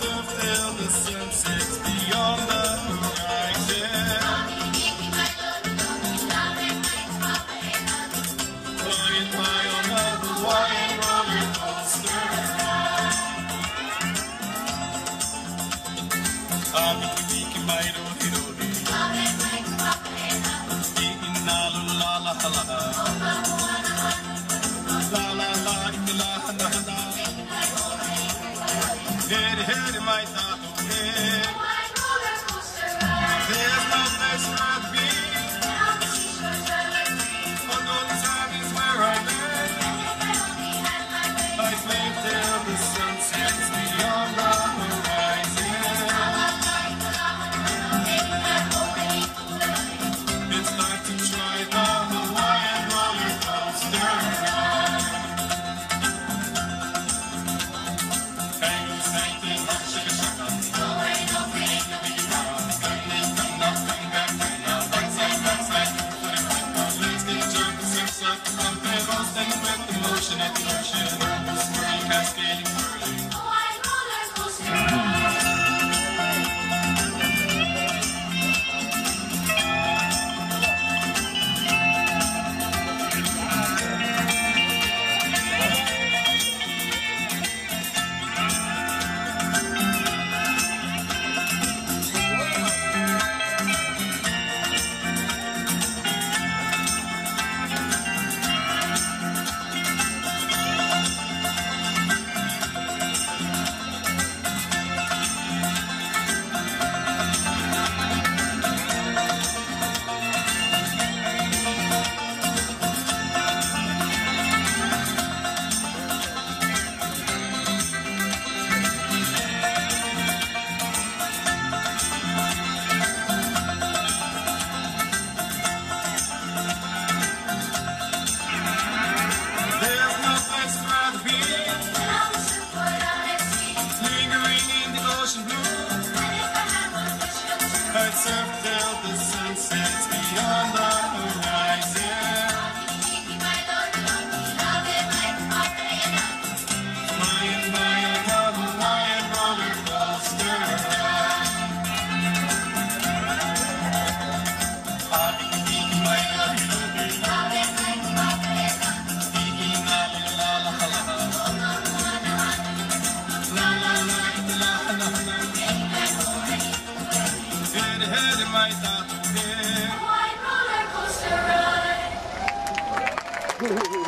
surf till the sun sets beyond the horizon. Flying high on a Hawaiian roller coaster ride. Abiki mai rohi Ikin na lula la la la. La la la ikila hana hana. Head head my tato head. There's no place for me. Although the time is where I live. I play till the sun sets beyond the horizon. It's time to try the Hawaiian roller coaster ride. At the ocean, swirling, cascading, whirling. Hawaiian roller coaster surf till the sun sets beyond the horizon. Flying by on a Hawaiian roller coaster ride. Abiki mai rohi Iki na la la la la. La la la la la la. Head in my tattoo head. Hawaiian roller coaster ride.